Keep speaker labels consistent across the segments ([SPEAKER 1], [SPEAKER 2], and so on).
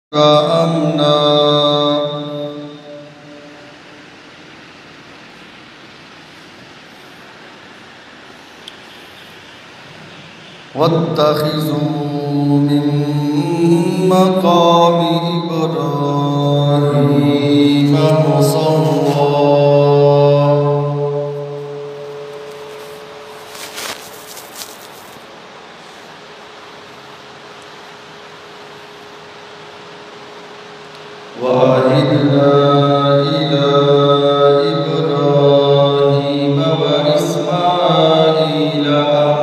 [SPEAKER 1] أمنا واتخذوا من مقام إبراهيم مصلى وعهدنا إلى إبراهيم وإسماعيل أن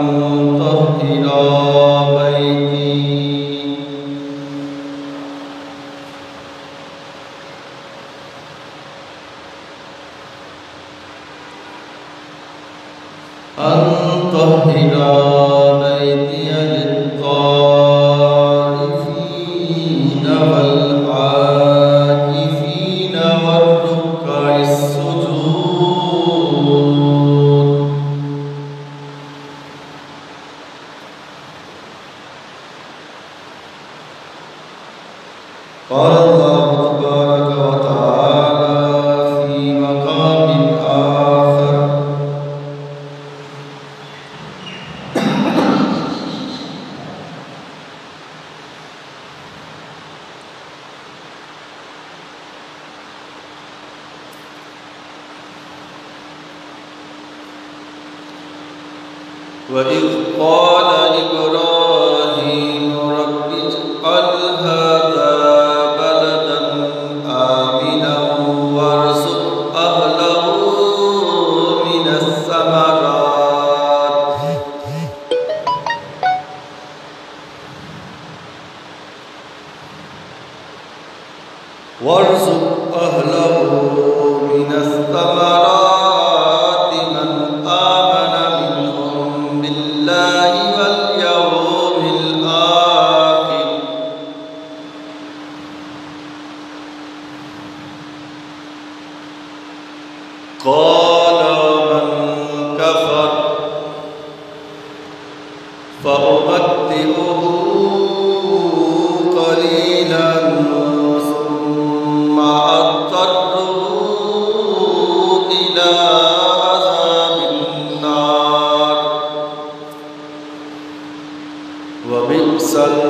[SPEAKER 1] طهرا بيتي للطائفين والعاكفين والركع السجود. قال الله تبارك وتعالى في مقام آخر: وإذ قال إبراهيم رب اجعل هذا بلدا آمنا وارزق أهله من الثمرات من آمن منهم بالله واليوم الآخر. قال من كفر فأمتعه قليلا ثم أضطره إلى عذاب النار وبئس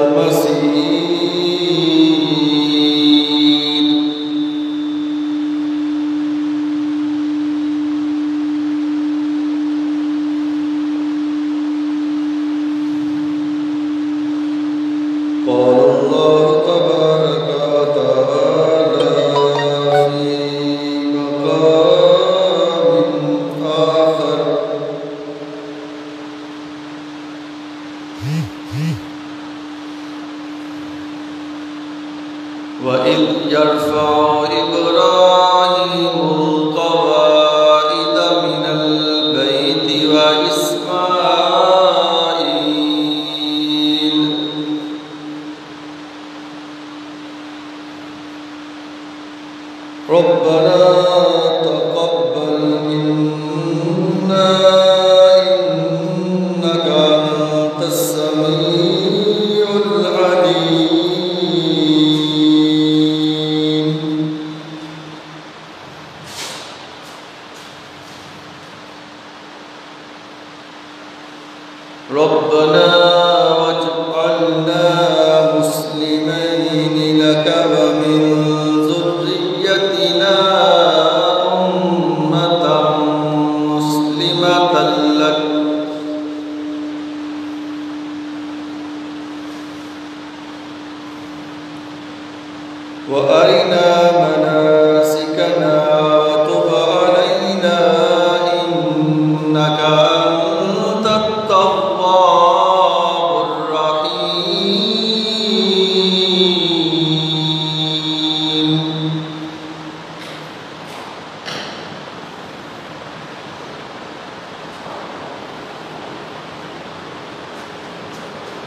[SPEAKER 1] المصير. قال الله تبارك وتعالى في مقام آخر: وإذ يرفع إبراهيم القواعد من البيت وإسماعيل ربنا تقبل منا إنك أنت السميع العليم. ربنا واجعلنا مسلمين لك ومن ذريتنا أمة مسلمة لك وأرنا مناسكنا وتب علينا إنك أنت التواب الرحيم.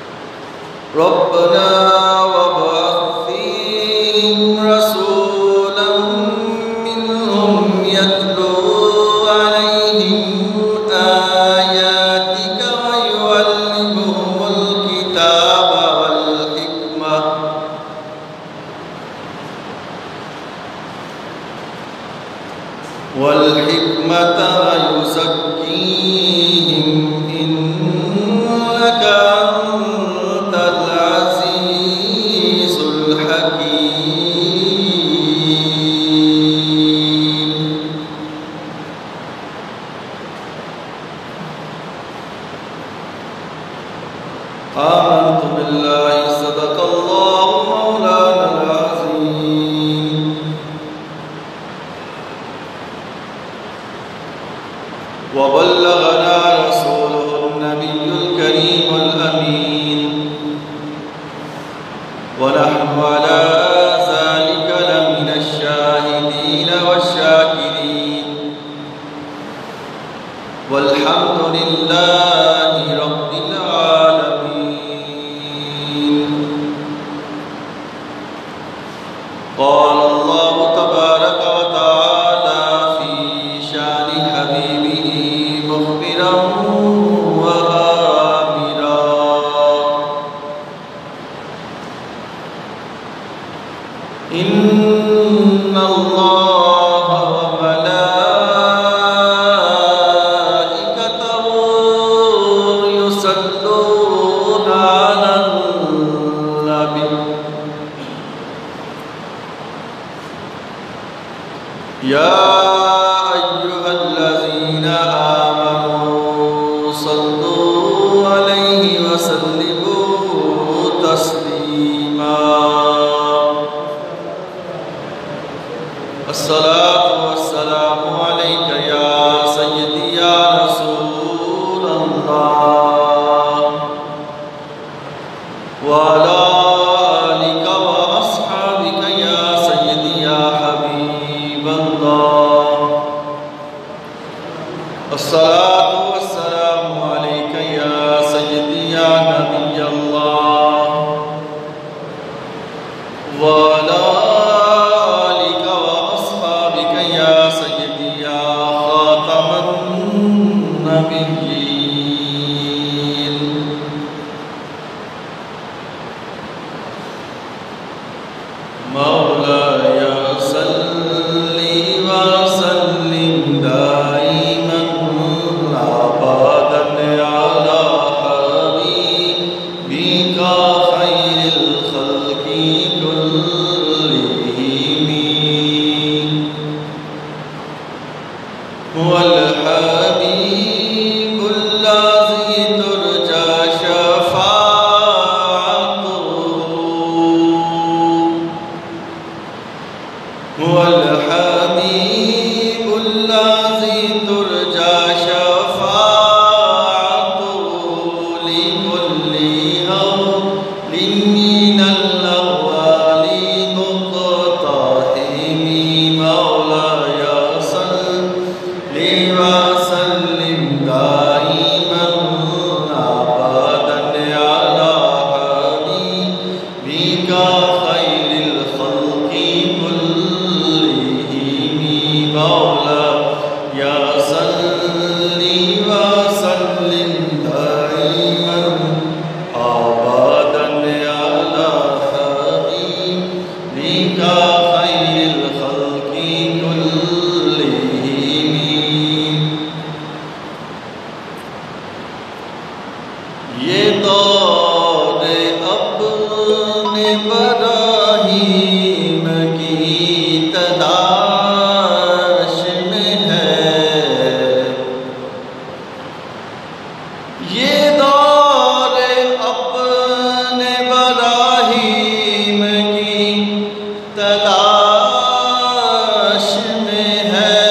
[SPEAKER 1] ربنا وابعث فيهم رسولا والحكمة ويزكيهم إنك أنت العزيز الحكيم. آمنت بالله صدق الله مولانا العظيم. وبلغنا رسوله النبي الكريم الأمين. ونحن على ذلك لمن الشاهدين والشاكرين. والحمد لله رب العالمين. قال الله تبارك وتعالى في شان حبيبه مخبرا وآمرا: إن الله وملائكته يصلون على النبي يا أيها الذين آمنوا صلوا عليه وسلموا تسليما. الصلاة والسلام عليك يا سيدي يا رسول الله وعلى آلك وأصحابك يا سيدي يا حبيب الله. الصلاة والسلام عليك يا سيدي يا نبي الله وعلى آلك وأصحابك يا سيدي يا خاتم النبيين. مولاي صل وسلم دائما أبدا على حبيبك خير الخلق كلهم. هو الحبيب الذي ترجى شفاعته. هو الحبيب الذي ترجى شفاعته لكل هول من الأولين مقتحم. مولاي صل وسلم دائما أبدا على حبيبك خير الخلق كلهم. مولاي صل وسلم دائما أبدا على حبيبك خير الخلق كلهم. ये दौर अपने इब्राहीम की तलाश में है। ये दौर अपने इब्राहीम की तलाश में है।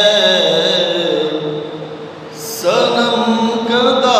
[SPEAKER 1] सनम कदा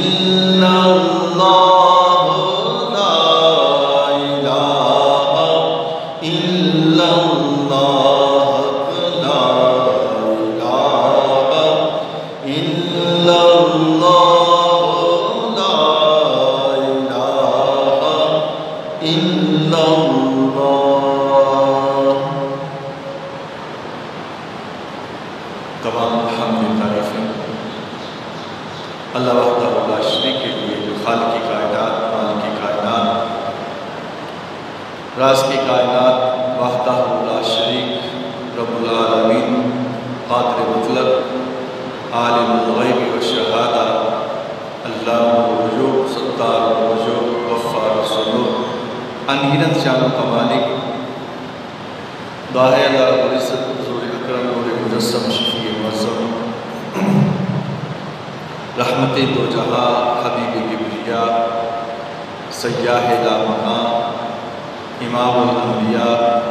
[SPEAKER 1] इल्लल्लाह ला इलाहा इल्लल्लाह ला इलाहा इल्लल्लाह ला इलाहा इल्लल्लाह। तमाम हम्द तारीफ़ें अल्लाह वहदहु ला शरीक के लिए, जो खालिक़ कायनात, मालिक कायनात, राज़ की कायनात, वहदहु ला शरीक, रब्बुल आलमीन, क़ादिर मुतलक, आलिमुल ग़ैबि व शहादा, अल्लाहुल वजूद, सत्तारुल वजूद, गफ़्फ़ारुस ज़ुनूब, अनगिनत शानों का मालिक, दाहे अल्लाह रब्बुल इज़्ज़त, हुज़ूर अकरम, नूर मुजस्सम, शफ़ी मुअज़्ज़म, रहमते दो जहाँ, हबीब किब्रिया, सय्याह लामकां, इमामुल अंबिया,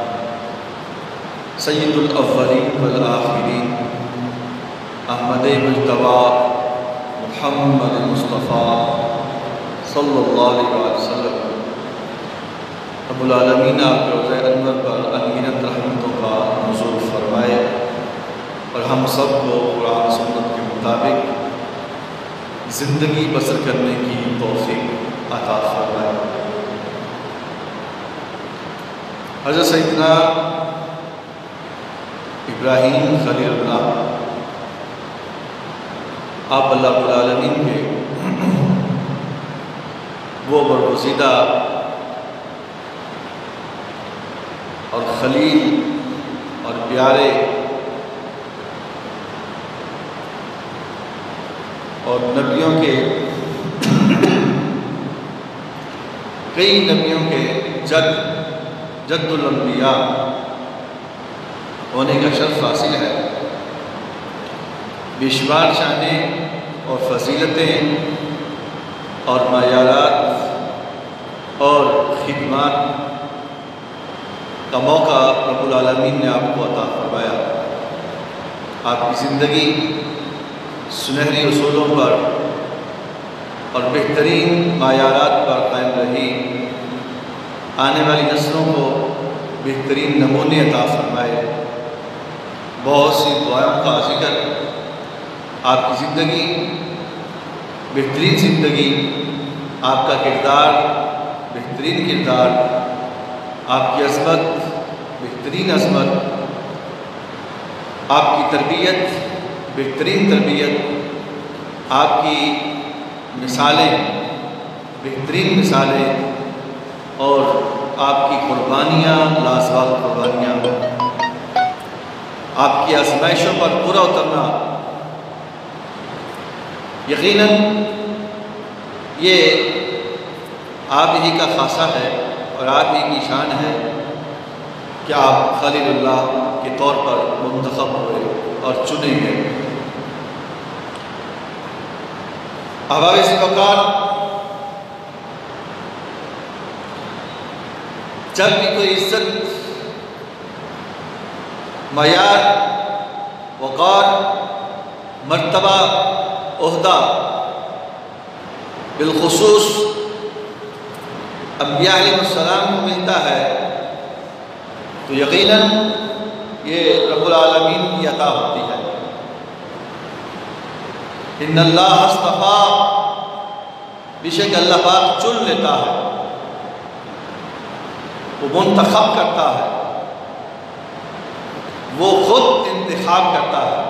[SPEAKER 1] सय्यिदुल अव्वलीन वल आखिरीन, अहमद मुज्तबा मुहम्मद मुस्तफ़ा सल्लल्लाहु अलैहि वसल्लम, रब्बुल आलमीन आपके रोज़े अनवर पर अनगिनत रहमतों का नुज़ूल फरमाए और हम सब को कुरान सुन्नत के मुताबिक ज़िंदगी बसर करने की तौफ़ीक़ अता फरमाए। हज़रत सैयदना इब्राहीम खलीलुल्लाह आप अल्लाह रब्बुल आलमीन के वो बरगुज़ीदा और खलील और प्यारे और नबियों के कई नबियों के जद्दुल अंबिया होने का शर्फ हासिल है। बेशुमार शानें और फजीलतें और मयारात और खिदमत का मौका रब्बुल आलमीन ने आपको अता फरमाया। आपकी ज़िंदगी सुनहरी उसूलों पर और बेहतरीन मायारात पर कायम रही, आने वाली नस्लों को बेहतरीन नमूने अता फरमाए। बहुत सी दुआओं का जिक्र, आपकी ज़िंदगी बेहतरीन ज़िंदगी, आपका किरदार बेहतरीन किरदार, आपकी अज़मत बेहतरीन अज़मत, आपकी तरबियत बेहतरीन तरबियत, आपकी मिसालें बेहतरीन मिसालें और आपकी कुर्बानियाँ लाजवाब कुर्बानियाँ, आपकी आज़माइशों पर पूरा उतरना, यकीनन ये आप ही का खासा है और आप ही की शान है कि आप खलीलुल्लाह के तौर पर मुंतखब हुए और चुने गए। अहबाब वक़ार, जब भी कोई इज्जत, मयार, वक़ार, मर्तबा, ओहदा बिलखुसूस अंबिया अलैहिस्सलाम को मिलता है तो यकीनन ये रब्बुल आलमीन की अता होती है। इन्नल्लाह अस्तफ़ा, बेशक अल्लाह पाक चुन लेता है, वो मुंतखब करता है, वो खुद इंतखाब करता है।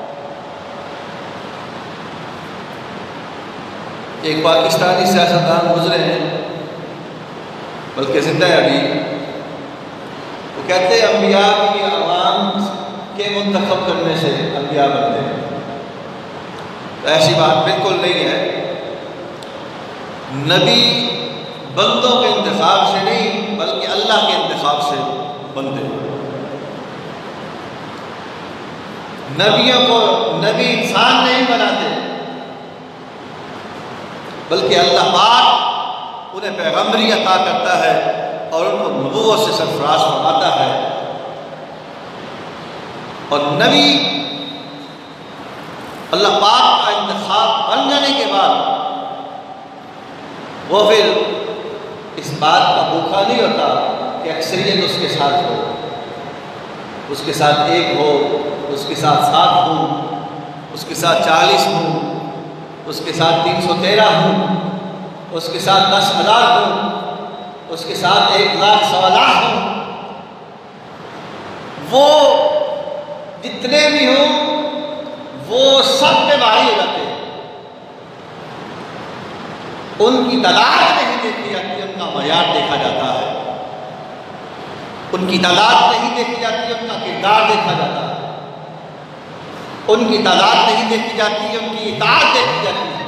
[SPEAKER 1] एक पाकिस्तानी सियासतदान गुजरे हैं, बल्कि जिंदा है अभी, वो कहते हैं अंबिया की आवाम के मुंतखब करने से अंबिया बनते हैं। तो ऐसी बात बिल्कुल नहीं है। नबी बंदों के इंतखाब से नहीं बल्कि अल्लाह के इंतखाब से बनते हैं। नबियों को नबी इंसान नहीं बनाते बल्कि अल्लाह पाक उन्हें पैगम्बरी अता करता है और उनको नबूवत से सरफराज फरमाता है। और नबी अल्लाह पाक का इंतखाब बन जाने के बाद वो फिर इस बात का भूखा नहीं होता कि अक्सरियत उसके साथ हो, उसके साथ 1 हो, उसके साथ 7 हो, उसके साथ 40 हो, उसके साथ 313 हो, उसके साथ 10,000 हो, उसके साथ 1,00,000 सवा लाख हो। वो जितने भी हो वो सब पे भारी हो जाते हैं। उनकी तादाद नहीं देखी जाती, उनका मयार देखा जाता है। उनकी तादाद नहीं देखी जाती, उनका किरदार देखा जाता है। उनकी तादाद नहीं देखी जाती, उनकी इताअत देखी जाती है।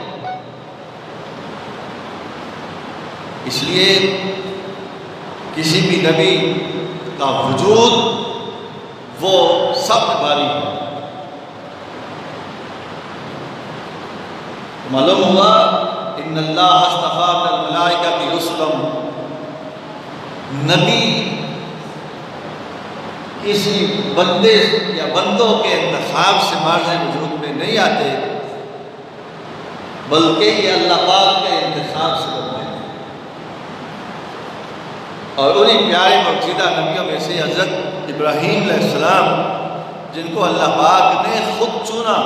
[SPEAKER 1] इसलिए किसी भी नबी का वजूद वो सब भारी है। मालूम हुआ इन्नल्लाह अस्तफ़ा मिनल मलाइकति रुसुलन, नबी किसी बंदे या बंदों के इंतखाब से मार्ज़ वजूद में नहीं आते, बल्कि ये अल्लाह पाक के इंतखाब से बनते हैं। और उन्हीं प्यारे मौजूदा नबियों में से हज़रत इब्राहीम अलैहिस्सलाम, जिनको अल्लाह पाक ने खुद चुना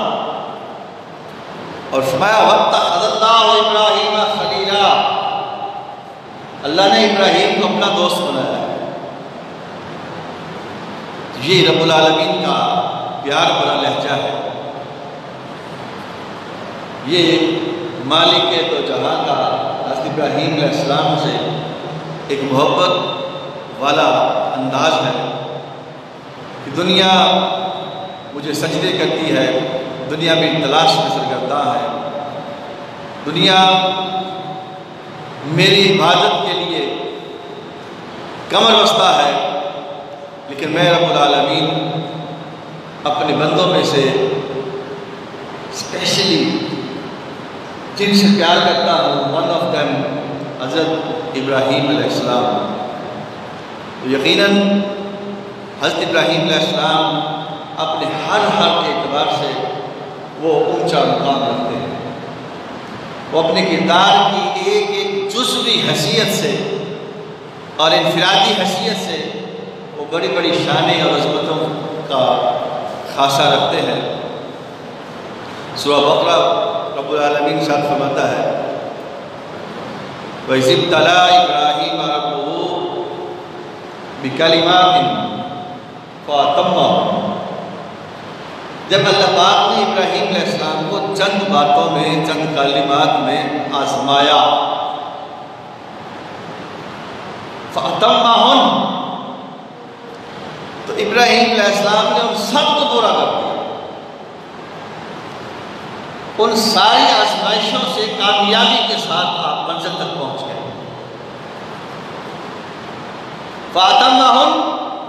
[SPEAKER 1] और फरमाया वत्तख़ज़ल्लाहु इब्राहीम खलीला, अल्लाह ने इब्राहीम को अपना दोस्त बनाया। ये रब्बुल आलमीन का प्यार भरा लहजा है। ये मालिक तो जहाँ का हज़रत इब्राहीम अलैहिस्सलाम से एक मोहब्बत वाला अंदाज है कि दुनिया मुझे सजदे करती है, दुनिया में तलाश में सरगर्दा है, दुनिया मेरी इबादत के लिए कमर बस्ता है, लेकिन मैं रब्बुल आलमीन अपने बंदों में से स्पेशली जिनसे प्यार करता हूँ, वन ऑफ देम हज़रत इब्राहीम अलैहिस्सलाम। तो यकीनन हज़रत इब्राहीम अलैहिस्सलाम अपने हर एतबार से वो ऊंचा मुकाम रखते हैं। वो अपने किरदार की एक जुज़वी हैसियत से और इनफरादी हैसियत से वो बड़ी बड़ी शानें और अज़मतों का खासा रखते हैं। सूरह बक़रा रब्बुल आलमीन साथ फरमाता है वइज़ इब्तला इब्राहीम रब्बुहु बिकलिमातिन फ़अतम्महुन्ना, जब अल्लाह पाक ने इब्राहीम अलैहिस्सलाम को चंद बातों में, चंद कलिमात में आजमाया, फ़अतम्महुन्ना, तो इब्राहीम अलैहिस्सलाम ने उन सब को पूरा कर दिया। उन सारी आजमाइशों से कामयाबी के साथ आप मंजिल तक पहुंच गए। फ़अतम्महुन्ना,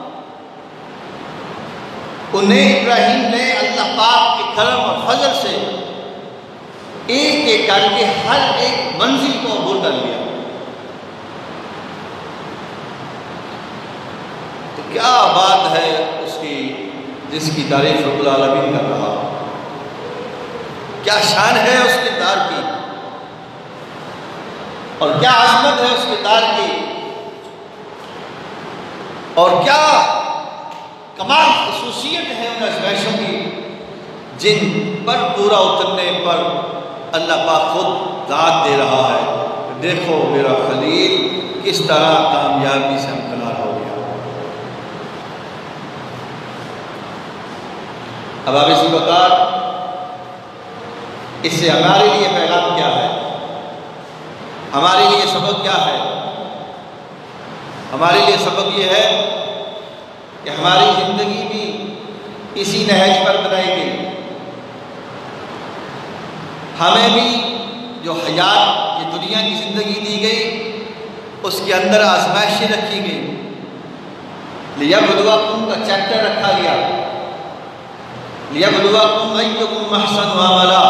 [SPEAKER 1] उन्हें इब्राहीम ने अल्लाह पाक के करम और फजल से एक एक करके हर एक मंजिल को अबूर कर लिया। तो क्या बात है उसकी, जिसकी तारीफ रब्बुल आलमीन कर रहा, क्या शान है उस किरदार की और क्या अज़मत है उस किरदार की और क्या कमाल ख़ुसूसियत है उन आज़माइशों की, जिन पर पूरा उतरने पर अल्लाह पाक खुद दाद दे रहा है। देखो मेरा खलील किस तरह कामयाबी से हमकनार हो गया। अब आप इसी वक़्त इससे हमारे लिए पैगाम क्या है, हमारे लिए सबक क्या है? हमारे लिए सबक ये है कि हमारी ज़िंदगी भी इसी नहज पर बनाई गई। हमें भी जो हयात, ये दुनिया की ज़िंदगी दी गई, उसके अंदर आज़माइशें रखी गई। लियब्लुवकुम का चैप्टर रखा गया, लियब्लुवकुम अय्युकुम अहसनु अमला,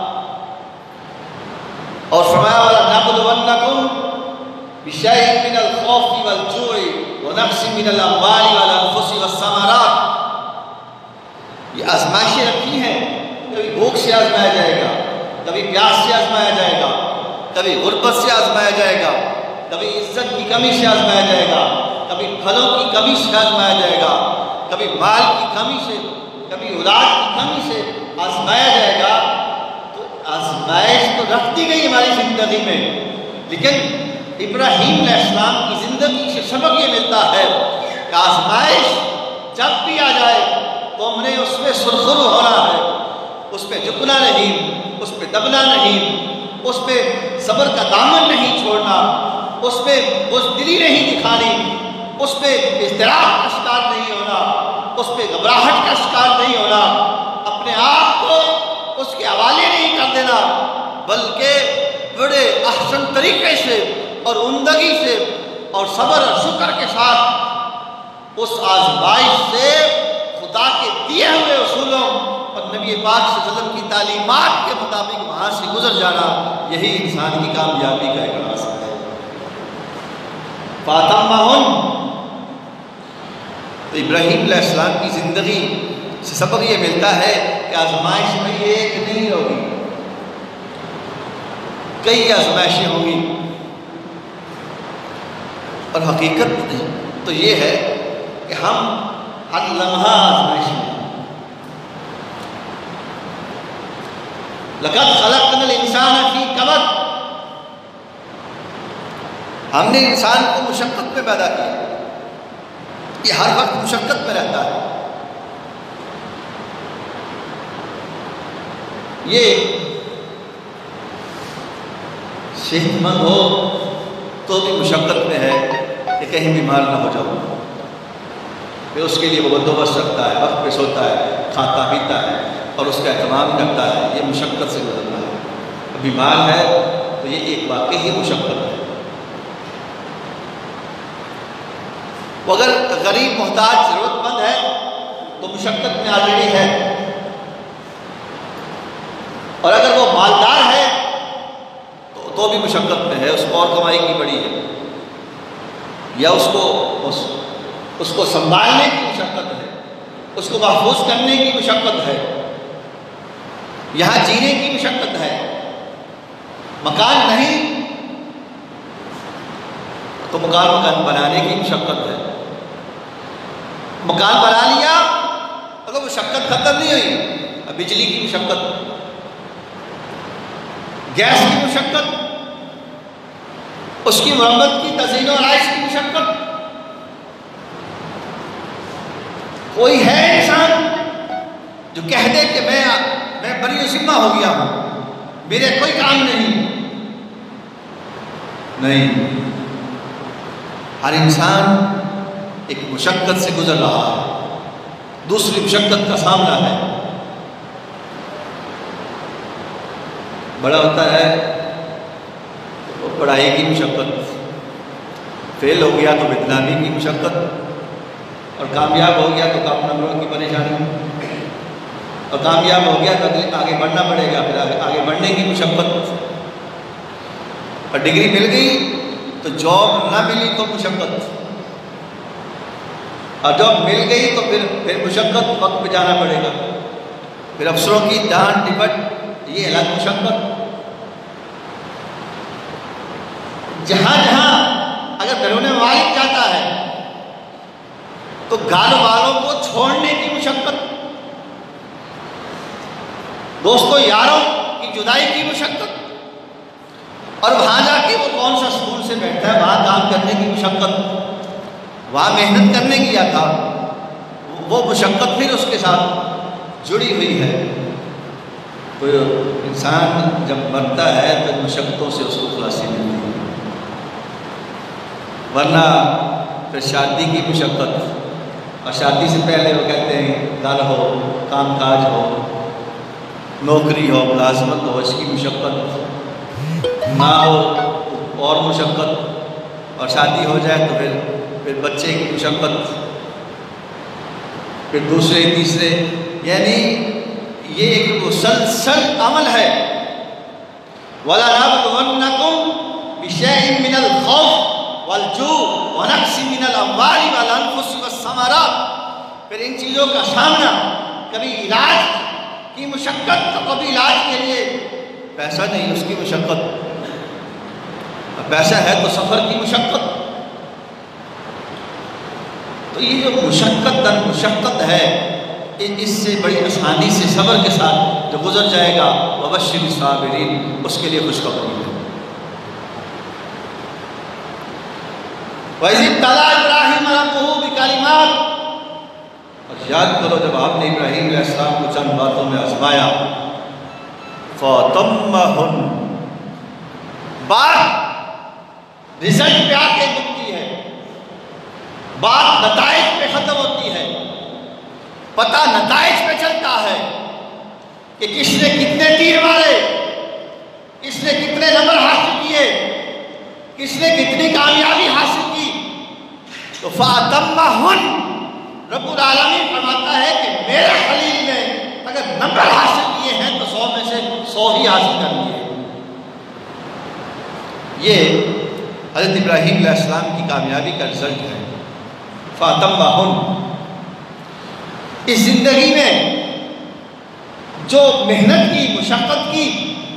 [SPEAKER 1] और फरमाया वलनब्लुवन्नकुम बिशैइन मिनल खौफि वल जुइ व नक्सिन मिनल अम्वालि वल अनफुसि वस्समरात। ये आज़माइशें रखी हैं। कभी भूख से आज़माया जाएगा, कभी प्यास से आज़माया जाएगा, कभी गुर्बत से आजमाया जाएगा, कभी इज्जत की कमी से आजमाया जाएगा, कभी फलों की कमी से आजमाया जाएगा, कभी माल की कमी से, कभी औलाद की कमी से आजमाया जाएगा। तो आजमाइश तो रख दी गई हमारी ज़िंदगी में, लेकिन इब्राहीम अलैहिस्सलाम की ज़िंदगी से सबक ये मिलता है कि आजमाइश जब भी आ जाए तो हमने उसमें सुरखुरू होना है, उस पर झुकना नहीं, उस पर दबना नहीं, उस पर सब्र का दामन नहीं छोड़ना, उस पर बुज़दिली नहीं दिखानी, उस पर इज़्तिराब का शिकार नहीं होना, उस पर घबराहट का शिकार नहीं होना, अपने आप को उसके हवाले नहीं कर देना, बल्कि बड़े अहसन तरीके से और उम्दगी से और सब्र और शुक्र के साथ उस आज़माइश से खुदा के दिए हुए उसूलों और नबी पाक सल्लल्लाहु अलैहि वसल्लम की तालीमात के मुताबिक वहाँ से गुजर जाना, यही इंसान की कामयाबी का एक रास्ता है। फातम्माहुन, तो इब्राहीम अलैहिस्सलाम की ज़िंदगी से सबक ये मिलता है कि आजमाइश में ये एक नहीं होगी, कई आजमाइशें होंगी। और हकीकत तो ये है कि हम हर लम्हा आजमाइश में, लक़द ख़लक़नल इंसान फ़ी कबद, हमने इंसान को मुशक्क़त में पैदा किया, ये हर वक्त मुशक्क़त में रहता है। ये सेहतमंद हो तो भी मुशक्क़त में है कि कहीं बीमार ना हो जाओ, फिर उसके लिए वो बंदोबस्त रखता है, वक्त पे सोता है, खाता पीता है और उसका एहतमाम करता है, ये मुशक्क़त से गुजरना है। बीमार है तो ये एक वाकई ही मुशक्क़त है। वो अगर गरीब मोहताज ज़रूरतमंद है तो मुशक्क़त में ऑलरेडी है, और अगर वो मालदार है तो भी मुशक्क़त में है, उसको और कमाई की पड़ी है, या उसको संभालने की मुशक्क़त है, उसको महफूज करने की मुशक्क़त है, यहाँ जीने की मुशक्क़त है। मकान नहीं तो मकान बनाने की मुशक्क़त है, मकान बना लिया तो मुशक्क़त खत्म नहीं हुई, अब बिजली की मुशक्क़त, गैस की मुशक्क़त, उसकी मरम्मत की, तज़ीन और आइश की मुशक्क़त। कोई है इंसान जो कह दे कि मैं बरी ज़िम्मा हो गया हूं, मेरे कोई काम नहीं। हर इंसान एक मुशक्क़त से गुजर रहा है, दूसरी मुशक्क़त का सामना है। बड़ा होता है तो पढ़ाई की मुशक्क़त, फेल हो गया तो बदनामी की मुशक्क़त, और कामयाब हो गया तो काम नंबरों की परेशानी, और कामयाब हो गया तो आगे बढ़ना पड़ेगा, फिर आगे बढ़ने की मुशक्क़त, और डिग्री मिल गई तो जॉब ना मिली तो मुशक्क़त, और जॉब मिल गई तो फिर मुशक्क़त, वक्त पे जाना पड़ेगा, फिर अफसरों की डांट टिपट, ये अलग मुशक्क़त। जहाँ जहाँ अगर बैरून मालिक जाता है तो घर वालों को छोड़ने की मुशक्क़त, दोस्तों यारों की जुदाई की मुशक्क़त, और वहाँ जाके वो कौन सा स्कूल से बैठा है, वहाँ काम करने की मुशक्क़त, वहाँ मेहनत करने की था, वो मुशक्क़त फिर उसके साथ जुड़ी हुई है। तो इंसान जब मरता है तो मुशक्क़तों से उसको खुलासी मिलती है, वरना फिर शादी की मुशक्क़त, और शादी से पहले वो कहते हैं घर हो, काम काज हो, नौकरी हो, मुलाजमत हो, इसकी मुशक्क़त ना हो तो और मुशक्क़त, और शादी हो जाए तो फिर बच्चे की मुशक्क़त, फिर दूसरे तीसरे, यानी ये एक मुसलसल अमल है। वला नबलुवन्नकुम बिशैइन मिनल खौफ वल जू व नक्सिन मिनल अम्वाली वल अनफुस वस्समरात, फिर इन चीज़ों का सामना, कभी इलाज की मुशक्क़त तो कभी इलाज के लिए पैसा नहीं, उसकी मुशक्क़त, अब पैसा है तो सफ़र की मुशक्क़त, तो ये जो मुशक्क़त है इससे बड़ी आसानी से सब्र के साथ जो गुजर जाएगा, वबश्शिर साबिरीन, उसके लिए खुशखबरी है। वइज़ इब्तला इब्राहीम रब्बुहु बिकलिमात, और याद करो जब आपने इब्राहीम अलैहिस्सलाम को चंद बातों में आजमाया, फ़तम्महुन, बात रिजल्ट पे आके रुकती है, बात नताइज पे खत्म होती है, पता नताइज पे चलता है कि किसने कितने तीर मारे, किसने कितने नंबर हासिल किए, किसने कितनी कामयाबी हासिल की। तो फ़तम्महुन, रब्बुल आलमीन फरमाता है कि मेरे खलील ने अगर नंबर हासिल किए हैं तो 100 में से 100 ही हासिल कर लिए। ये हज़रत इब्राहीम अलैहिस्सलाम की कामयाबी का रिजल्ट है। फ़तम्महुन, इस ज़िंदगी में जो मेहनत की, मुशक्क़त की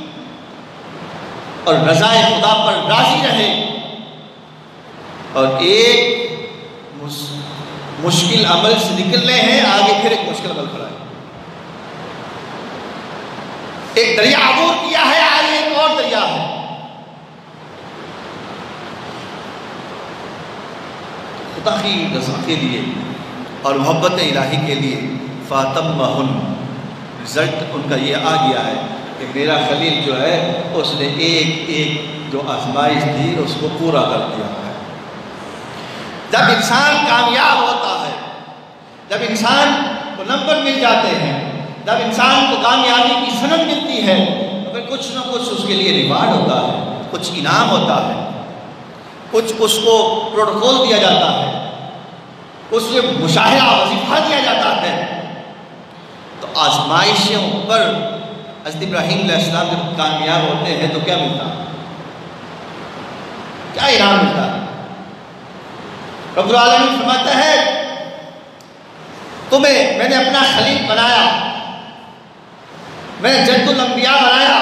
[SPEAKER 1] और रज़ाए खुदा पर राज़ी रहे, और एक मुश्किल अमल से निकलने हैं, आगे फिर एक मुश्किल अमल खड़ा है। एक दरिया अबूर किया है, आगे एक और दरिया है। खुदा की रज़ा के लिए और मोहब्बत इलाही के लिए फ़तम्महुन, रिज़ल्ट उनका ये आ गया है कि मेरा खलील जो है उसने एक एक जो आजमाइश थी उसको पूरा कर दिया है। जब इंसान कामयाब होता है, जब इंसान को नंबर मिल जाते हैं, जब इंसान को कामयाबी की सनद मिलती है, तो फिर कुछ ना कुछ उसके लिए रिवार्ड होता है, कुछ इनाम होता है, कुछ उसको प्रोटोकॉल दिया जाता है, उससे मुशाहिदा वजीफा दिया जाता है। तो आजमाइशों पर हज़रत इब्राहीम अलैहिस्सलाम जब कामयाब होते हैं तो क्या मिलता है, क्या इनाम मिलता है? रब्बुल आलमीन फरमाता है तुम्हें मैंने अपना खलील बनाया, मैंने जद्दुल अंबिया बनाया,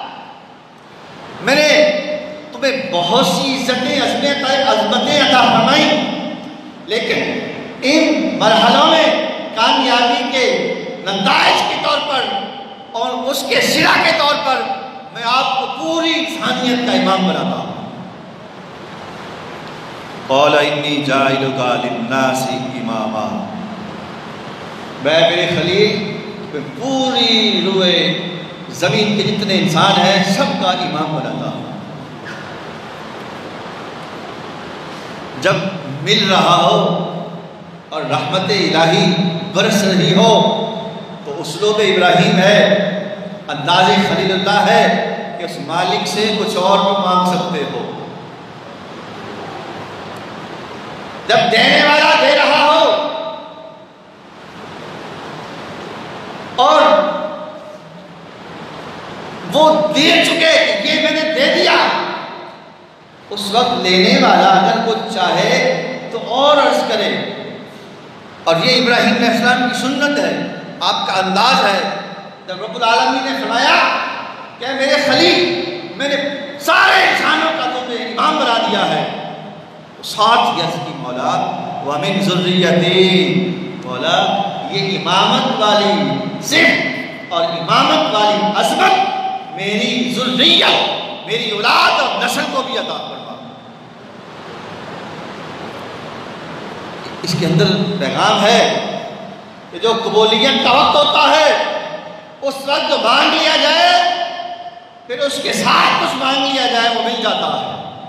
[SPEAKER 1] मैंने तुम्हें बहुत सी इज्जतें अज़मतें अता फरमाई, लेकिन इन मरहलों में कामयाबी के नताइज के तौर पर और उसके सिरा के तौर पर मैं आपको पूरी इंसानियत का इमाम बनाता हूँ। क़ाल इन्नी जाइलुका लिन्नासी इमामा, मैं मेरे खलील पूरी रूए ज़मीन के जितने इंसान हैं सबका इमाम बनाता हूँ। जब मिल रहा हो और रहमत इलाही बरस रही हो तो उसलूब इब्राहीम है, अंदाज़े खलीलुल्लाह है कि उस मालिक से कुछ और भी मांग सकते हो। जब देने वाला दे रहा हो और वो दे चुके, ये मैंने दे दिया, उस वक्त लेने वाला अगर कुछ चाहे तो और अर्ज करे। और ये इब्राहीम अलैहिस्सलाम की सुन्नत है, आपका अंदाज है। जब रब्बुल आलमीन ने फरमाया कि मेरे खलील मैंने सारे इंसानों का तुम्हें इमाम बना दिया है, तो साथ यस की मौला व मिन ज़ुर्रियती, मौला ये इमामत वाली सिर्फ और इमामत वाली अज़मत मेरी ज़ुर्रियत, मेरी औलाद और नस्ल को भी अता फरमा। इसके अंदर पैगाम है कि जो कबूलियत का वक्त होता है उस वक्त जो मांग लिया जाए फिर उसके साथ कुछ मांग लिया जाए वो मिल जाता है।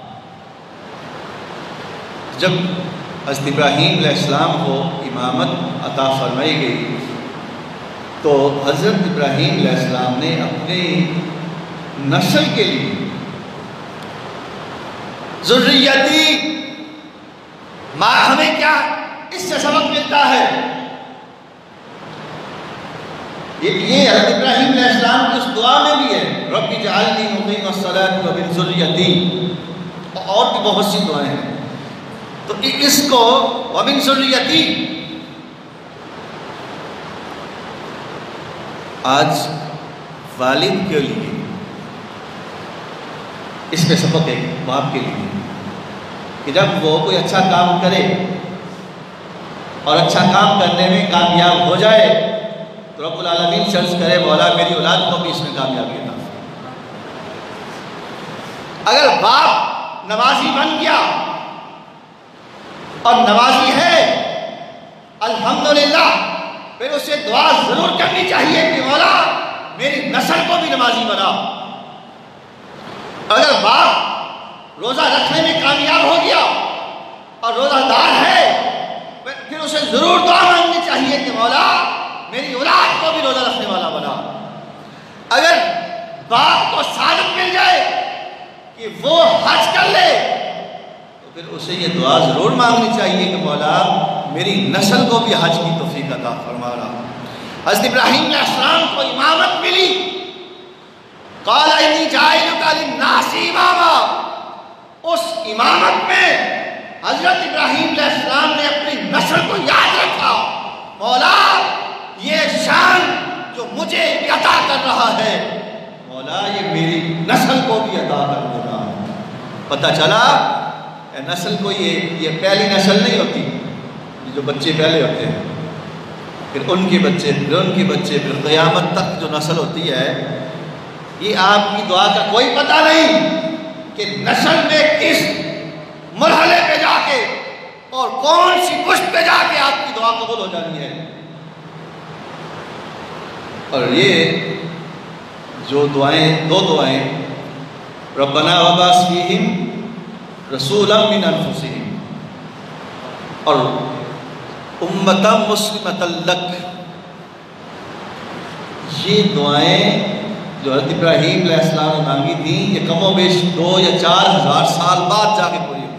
[SPEAKER 1] जब हज़रत इब्राहीम अलैहिस्सलाम को इमामत अता फरमाई गई तो हज़रत इब्राहीम अलैहिस्सलाम ने अपने नस्ल के लिए ज़ुर्रियती, हमें क्या इससे सबक मिलता है? ये हज़रत इब्राहीम अलैहिस्सलाम की उस दुआ में भी है, रब्बी जअलनी मुक़ीमस्सलाति व मिन ज़ुर्रियती, और भी बहुत सी दुआएं हैं। तो इसको व मिन ज़ुर्रियती आज वालिद के लिए इसमें सबक एक बाप के लिए कि जब वो कोई अच्छा काम करे और अच्छा काम करने में कामयाब हो जाए तो रब्बुल आलमीन सर्च करे, मौला मेरी औलाद को भी इसमें कामयाबी अता। अगर बाप नमाजी बन गया और नमाजी है अल्हम्दुलिल्लाह, फिर उसे दुआ जरूर करनी चाहिए कि मौला मेरी नस्ल को भी नमाजी बना। अगर बाप रोजा रखने में कामयाब हो गया और रोजादार है, फिर उसे जरूर दुआ मांगनी चाहिए कि मौला मेरी औलाद को भी रोजा रखने वाला बना। अगर बाप को सादत मिल जाए कि वो हज कर ले, तो फिर उसे ये दुआ जरूर मांगनी चाहिए कि मौला मेरी नस्ल को भी हज की तौफीक अता फरमाना। हज़रत इब्राहीम अलैहिस्सलाम को इमामत मिली, क़ाल इन्नी जाइलुका लिन्नासी इमामा। उस इमामत में हज़रत इब्राहीम अलैहिस्सलाम ने अपनी नस्ल को याद रखा, मौला ये शान जो मुझे अता कर रहा है, मौला ये मेरी नस्ल को भी अता कर देना। पता चला नस्ल को ये पहली नस्ल नहीं होती, जो बच्चे पहले होते हैं, फिर उनके बच्चे, फिर उनके बच्चे, फिर क़यामत तक जो नस्ल होती है, ये आपकी दुआ का कोई पता नहीं कि नस्ल में किस मरहले पे जाके और कौन सी पुष्ट पे जाके आपकी दुआ कबूल हो जानी है। और ये जो दुआएं, दो दुआएं, रब्बना वबास फीहिम रसूलन मिन अनफुसिहिम और उम्मतम मुस्लिमतल लक, ये दुआएं जो हज़रत इब्राहीम अलैहिस्सलाम ने मांगी थी, ये कमोबेश 2 या 4 हज़ार साल बाद जाके पूरी हुई।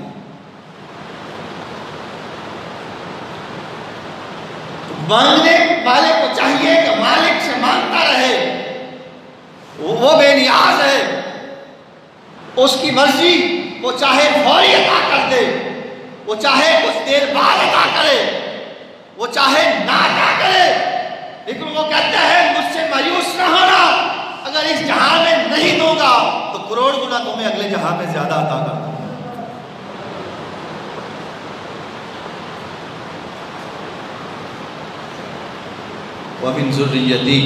[SPEAKER 1] मांगने वाले को चाहिए कि मालिक से मांगता रहे, वो बेनियाज है, उसकी मर्जी, वो चाहे फौरी अता कर दे, वो चाहे कुछ देर बाद अता करे, वो चाहे ना अता करे, लेकिन वो कहता है मुझसे मायूस न होना, अगर इस जहां में नहीं दूंगा तो करोड़ गुना तुम्हें अगले जहां में ज्यादा अता कर दूंगा। वमिन ज़ुर्रियती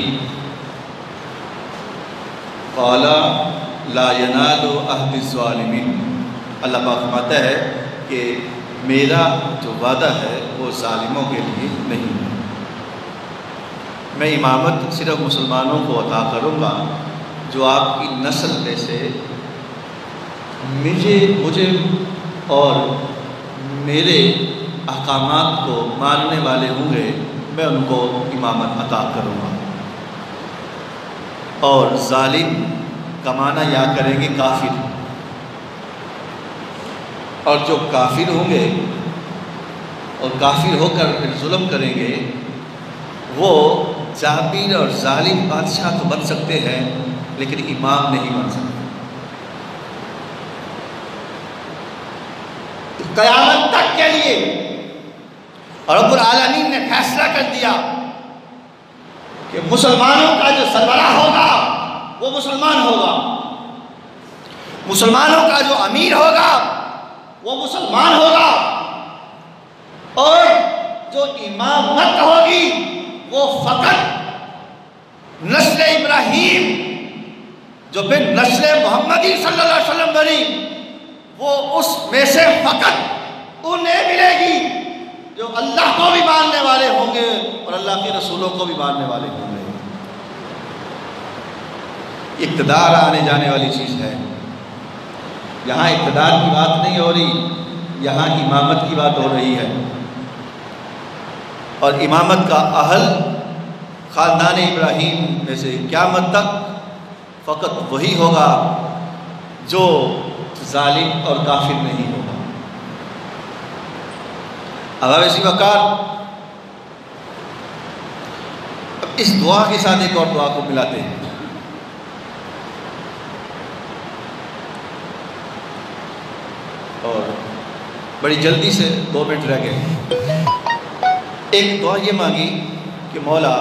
[SPEAKER 1] क़ाला ला यनालु अहदिज़ ज़ालिमीन। अल्लाह पाक फरमाता है कि मेरा जो वादा है वो ज़ालिमों के लिए नहीं है। मैं इमामत सिर्फ मुसलमानों को अता करूँगा जो आपकी नस्ल में से मुझे और मेरे अहकामात को मानने वाले होंगे, मैं उनको इमामत अता करूँगा। और जालिम का माना या करेंगे काफिर, और जो काफिर होंगे और काफिर होकर फिर जुल्म करेंगे, वो जाबिर और जालिम बादशाह तो बन सकते हैं लेकिन इमाम नहीं बन सकते। क़यामत तक के लिए और रब्बुल आलमीन ने फैसला कर दिया कि मुसलमानों का जो सरबराह होगा वो मुसलमान होगा, मुसलमानों का जो अमीर होगा वो मुसलमान होगा, और जो इमामत होगी वो फ़कत नस्ल इब्राहीम जो फिर नस्ल मोहम्मदी सल्लल्लाहु अलैहि वसल्लम बनी, वो उसमें से फ़कत उन्हें मिलेगी जो अल्लाह को भी मानने वाले होंगे और अल्लाह के रसूलों को भी मानने वाले होंगे। इक़्तिदार आने जाने वाली चीज़ है, यहाँ इक़्तिदार की बात नहीं हो रही, यहाँ इमामत की बात हो रही है। और इमामत का अहल ख़ानदान इब्राहीम में से क़यामत तक फ़कत वही होगा जो जालिम और काफिर नहीं होगा। अब इसी वक़्त अब इस दुआ के साथ एक और दुआ को मिलाते हैं। और बड़ी जल्दी से 2 मिनट रह गए। एक दुआ ये मांगी कि मौला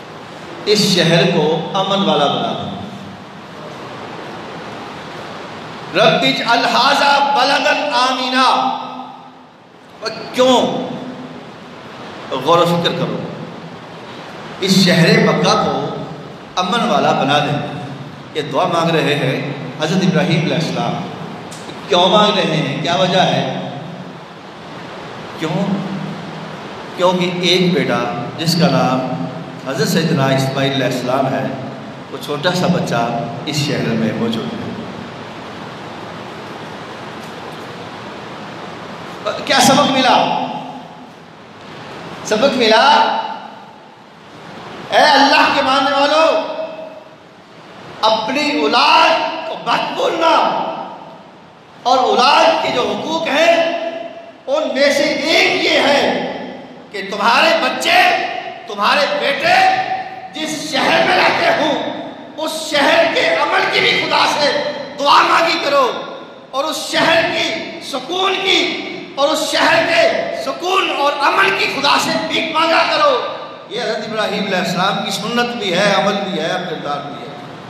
[SPEAKER 1] इस शहर को अमन वाला बना दो। रब्बिज अलहाजा बलदन आमीना। क्यों? गौर फिक्र करो, इस शहर मक्का को अमन वाला बना दे। ये दुआ मांग रहे हैं हज़रत इब्राहीम अलैहिस्सलाम। क्यों मांग रहे हैं? क्या वजह है? क्यों? क्योंकि एक बेटा जिसका नाम हज़रत सैयदना इस्माइल अलैहिस्सलाम है, वो छोटा सा बच्चा इस शहर में मौजूद है। क्या सबक मिला? सबक मिला, ऐ अल्लाह के मानने वालों, अपनी औलाद को मत भूलना, और औलाद के जो हुकूक हैं उनमें से एक ये है कि तुम्हारे बच्चे, तुम्हारे बेटे जिस शहर में रहते हो उस शहर के अमल की भी खुदा से दुआ मांगी करो, और उस शहर की सुकून की और उस शहर के सुकून और अमल की खुदा से भीख मांगा करो। ये हज़रत इब्राहीम अलैहिस्सलाम की सुन्नत भी है, अमल भी है, किरदार भी है।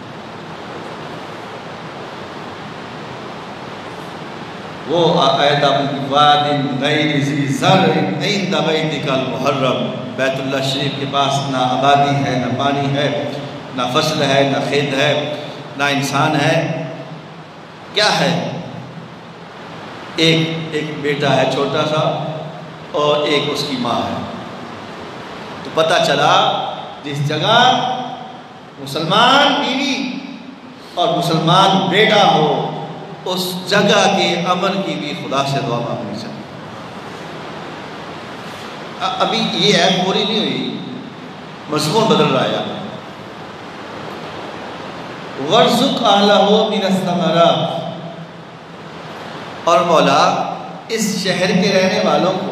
[SPEAKER 1] वो आयत बैतुल्लाह शरीफ के पास ना आबादी है, ना पानी है, ना फसल है, ना खेत है, ना इंसान है। क्या है? एक बेटा है छोटा सा, और एक उसकी माँ है। तो पता चला जिस जगह मुसलमान बीवी और मुसलमान बेटा हो, उस जगह के अमन की भी खुदा से दुआ मांगनी चाहिए। अभी ये ऐप पूरी नहीं हुई, मज़मून बदल रहा है। वर्ज़ुक़ अहलहु मिनस समरात, और मौला इस शहर के रहने वालों को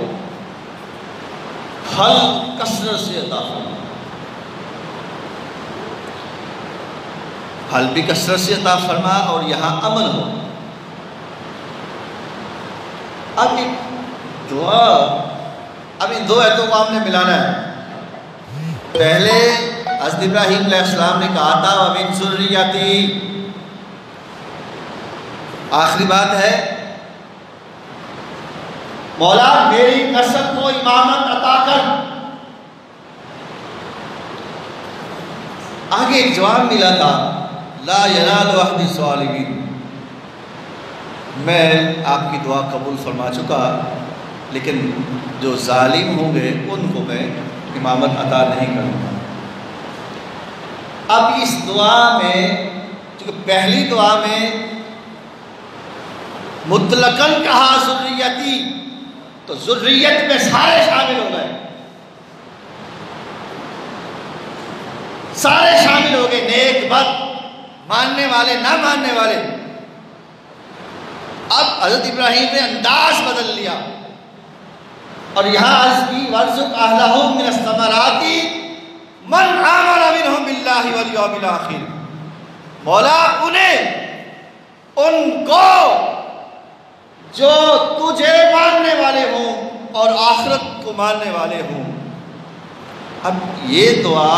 [SPEAKER 1] फल कसरत से अता फरमा। फल भी कसरत से अता फरमा और यहाँ अमन हो। अब दुआ, अब इन दो आयतों को आपने मिलाना है। पहले हज़रत इब्राहीम अलैहिस्सलाम ने कहा था वमिन ज़ुर्रियती, आखिरी बात है मौला मेरी नस्ल को इमामत अता कर। आगे एक जवाब मिला था ला यनालु अहदी ज़ालिमीन, मैं आपकी दुआ कबूल फरमा चुका, लेकिन जो जालिम होंगे उनको मैं इमामत अता नहीं करूँगा। अब इस दुआ में, चूँकि पहली दुआ में मुतलकन कहा ज़ुर्रियती, तो ज़ुर्रियत में सारे शामिल हो गए, सारे शामिल हो गए, नेक बद, मानने वाले ना मानने वाले। अब हज़रत इब्राहीम ने अंदाज बदल लिया और यहाँ अर्ज़ की वर्ज़ुक़ अहलहु मिनस समराती मन आमना मिनहुम बिल्लाहि वल यौमिल आखिर। मौला उन्हें, उनको जो तुझे मानने वाले हों और आखिरत को मानने वाले हों। अब ये दुआ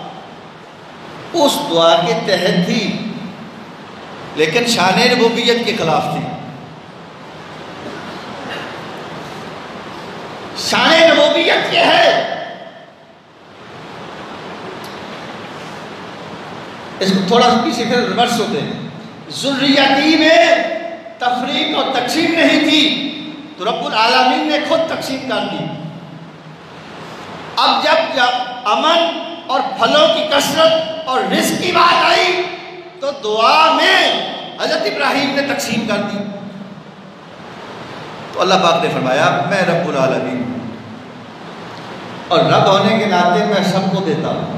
[SPEAKER 1] उस दुआ के तहत थी, लेकिन शान रुबूबियत के खिलाफ थी। शान रुबूबियत ये है, इसको थोड़ा पीछे फिर रिवर्स होते हैं। ज़ुर्रियती में तफरीक और तकसीम नहीं थी, तो रब्बुल आलमीन ने खुद तकसीम कर दी। अब जब अमन और फलों की कसरत और रिस्क की बात आई, तो दुआ में हज़रत इब्राहीम ने तकसीम कर दी। तो अल्लाह पाक ने फरमाया मैं रब्बुल आलमीन हूँ, और रब होने के नाते मैं सबको देता हूँ।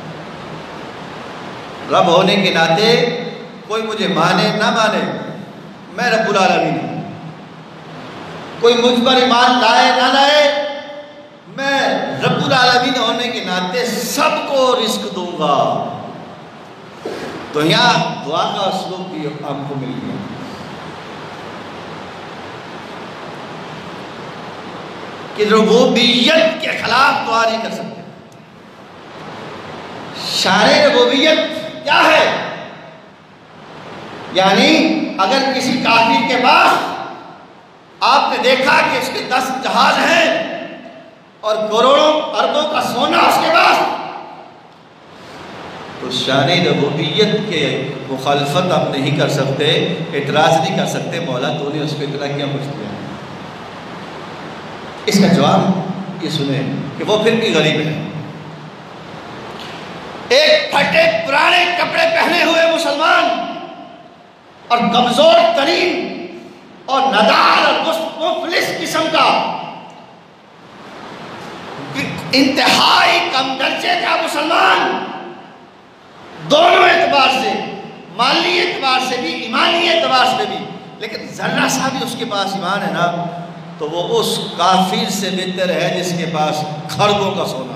[SPEAKER 1] रब होने के नाते कोई मुझे माने ना माने, मैं रब्बुल आलमीन हूँ। कोई मुझ पर ईमान लाए ना लाए, मैं रब्बुल आलमीन होने के नाते सबको रिस्क दूंगा। तो यहाँ दुआ का असलूब भी आपको मिल गया। कि रुबूबियत के खिलाफ दुआ नहीं कर सकते। शान रुबूबियत क्या है? यानी
[SPEAKER 2] अगर किसी काफिर के पास आपने देखा कि उसके 10 जहाज हैं और करोड़ों अरबों का सोना उसके पास, तो शान रबूबियत के मुखालफत आप नहीं कर सकते, एतराज़ नहीं कर सकते, मौला तूने उसको इतना क्या कुछ दिया। इसका जवाब ये सुने कि वो फिर भी गरीब है। एक फटे पुराने कपड़े पहने हुए मुसलमान और कमजोर तरीन और नदार और मुफलिस किस्म का, इंतहाई कम दर्जे का मुसलमान, दोनों एतबार से, माली एतबार से भी, ईमानी एतबार से भी, लेकिन जर्रा सा भी उसके पास ईमान है ना, तो वो उस काफिर से बेहतर है जिसके पास खरबों का सोना।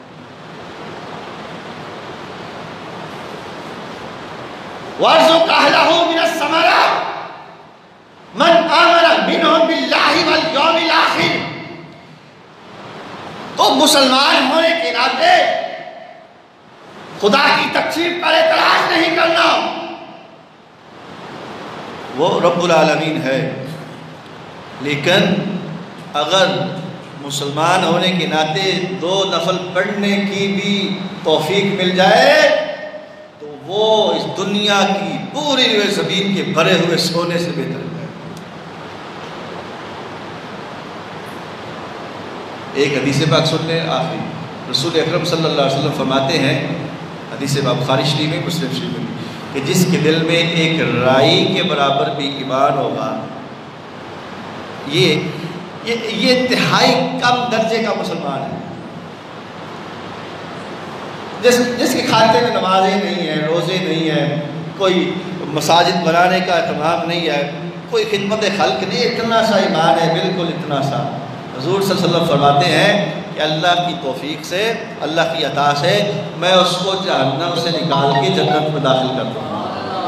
[SPEAKER 2] वाज़ुक़ अहलहु मिनस समरात मन आमना मिनहुम बिल्लाहि वल यौमिल आखिर। तो मुसलमान होने के नाते खुदा की तकसीर पर एतराज नहीं करना, वो रब्बुल आलमीन है। लेकिन अगर मुसलमान होने के नाते 2 नफल पढ़ने की भी तौफीक मिल जाए तो वो इस दुनिया की पूरी ज़मीन के भरे हुए सोने से बेहतर है। एक हदीस पाक सुन ले आखिरी, रसूल अकरम सल्लल्लाहु अलैहि वसल्लम फरमाते हैं, हदीस पाक बुखारी शरीफ में, मुस्लिम शरीफ में, कि जिसके दिल में एक राई के बराबर भी ईमान होगा, ये इंतहाई कम दर्जे का मुसलमान है। जिसके खाते में नमाजें नहीं है, रोज़े नहीं है, कोई मसाजिद बनाने का एहतमाम नहीं है, कोई खिदमत खल्क नहीं, इतना सा ईमान है, बिल्कुल इतना सा। हुज़ूर सल्लल्लाहु अलैहि वसल्लम फरमाते हैं कि अल्लाह की तौफीक से, अल्लाह की अता से मैं उसको जहन्नम से निकाल के जन्नत में दाखिल कर दूँगा।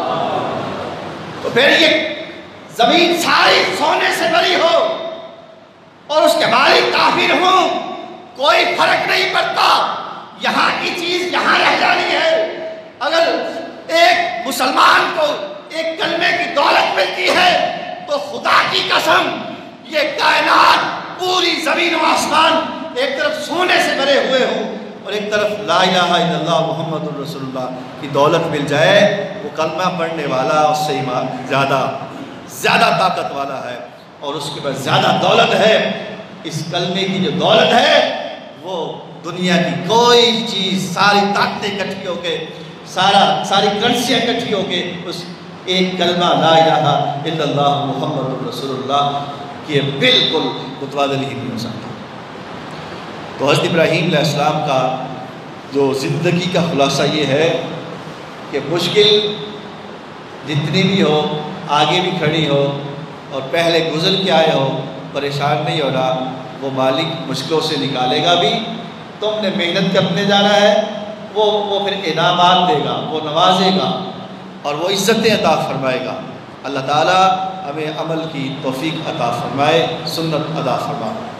[SPEAKER 2] तो फिर ये ज़मीन सारी सोने से भरी हो और उसके मालिक काफिर हो, कोई फर्क नहीं पड़ता, यहाँ की चीज यहाँ रह जानी है। अगर एक मुसलमान को एक कलमे की दौलत मिलती है तो खुदा की कसम ये कायनात, पूरी जमीन और आसमान एक तरफ सोने से भरे हुए हो और एक तरफ ला इलाहा इल्लल्लाह मुहम्मदुर रसूलुल्लाह की दौलत मिल जाए, वो कलमा पढ़ने वाला उससे ज़्यादा ताकत वाला है और उसके पास ज़्यादा दौलत है। इस कलमे की जो दौलत है वो दुनिया की कोई चीज़, सारी ताकतें इकट्ठी होके, सारी करेंसियाँ इकट्ठी होके उस एक कलमा ला इलाहा इल्लल्लाह मुहम्मदुर रसूलुल्लाह की बिल्कुल मुतवाज़िल ही नहीं हो सकता। तो हज़रत इब्राहीम अलैहिस्सलाम का जो ज़िंदगी का खुलासा ये है कि मुश्किल जितनी भी हो, आगे भी खड़ी हो और पहले गुजर के आए हो, परेशान नहीं होना, वो मालिक मुश्किलों से निकालेगा भी। तुमने मेहनत करने जाना है, वो फिर इनामात देगा, वो नवाजेगा और वो इज़्ज़तें अता फरमाएगा। अल्लाह ताला हमें अमल की तौफीक अता फरमाए, सुन्नत अता फरमाए।